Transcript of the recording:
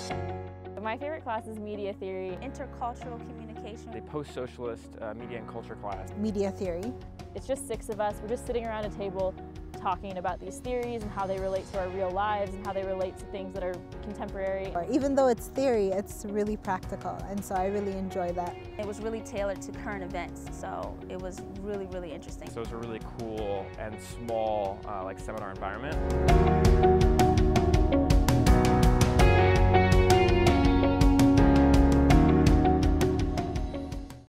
My favorite class is media theory. Intercultural communication. The post-socialist media and culture class. Media theory. It's just 6 of us. We're just sitting around a table talking about these theories and how they relate to our real lives and how they relate to things that are contemporary. Even though it's theory, it's really practical, and so I really enjoy that. It was really tailored to current events, so it was really, really interesting. So it was a really cool and small like seminar environment.